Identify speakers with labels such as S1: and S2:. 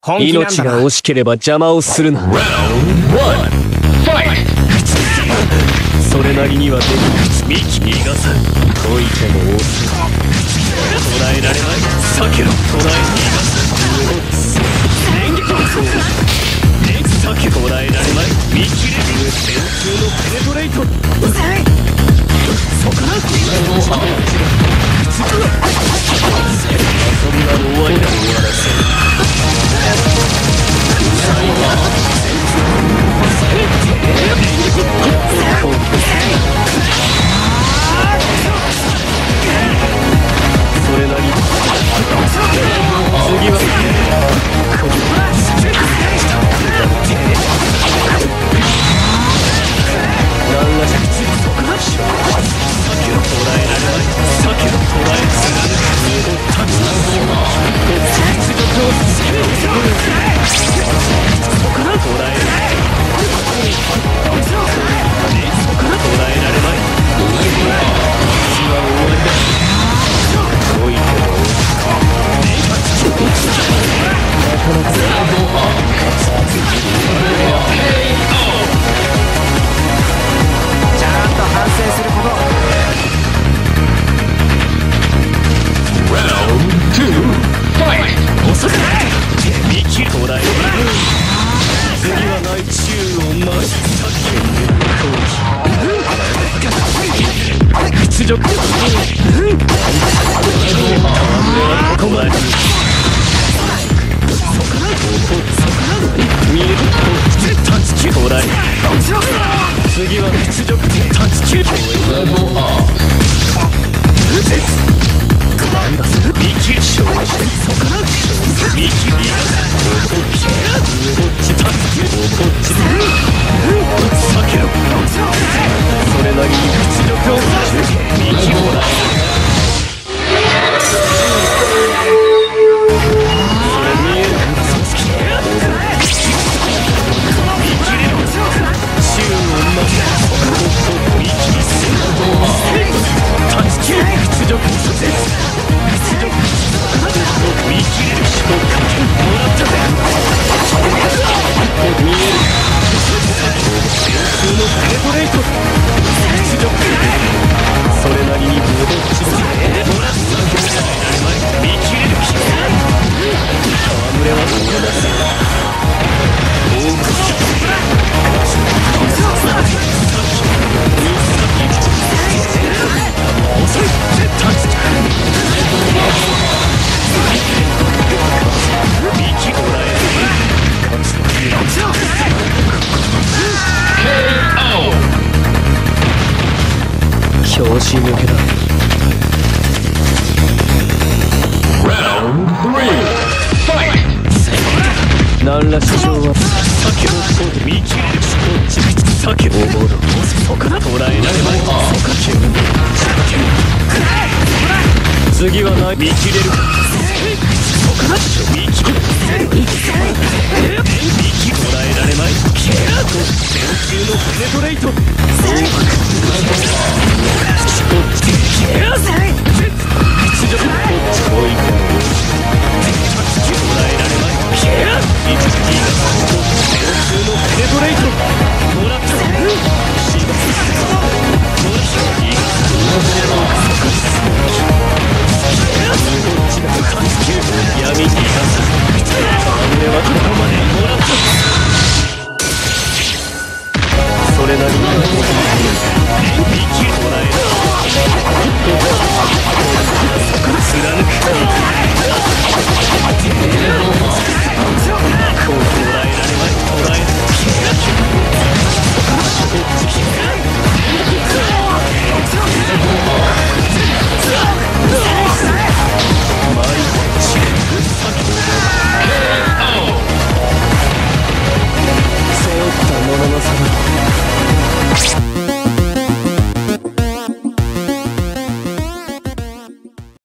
S1: 本気なんだな。
S2: 命が惜しければ邪魔をするな。それなりにはできる。幹逃がさん。解いても多す。捉えられない。避けろ。捉え逃がす。電撃をそう。避け捉えられない。見切れる。電柱のペネトレイト。そこだ。遊びは終わりだ。終わらせる。それなりに次は何らしくつそこなし避けろ捉えられない避けろ捉えつらぬ立ち実力をつけるそこな捉えるそこな捉えられない次は終わりだおいてもちゃんと反省すること。遅くない見切り捉える次はない宙を舞い屈辱ここまで見える立ち切捉え次は屈辱立ち切るなんだそれ見切り勝利そこから見切りこっち立つこっち避けろそれなりに屈辱を見切りもらうそれ見える見切れる宙を待つ見切りする立ち切る屈辱見切れる思考かけもらったぜ見える電柱のペネトレイト屈辱それなりに戻ってもらった見切れる気戯れはどこだ大口遅い立つ拍子抜けだ何ら市場は避けろ見切れる避けろ思うのそこだ捉えられないそかけ次はない見切れるそこだ見切れる見切捉えられない電柱のペネトレイト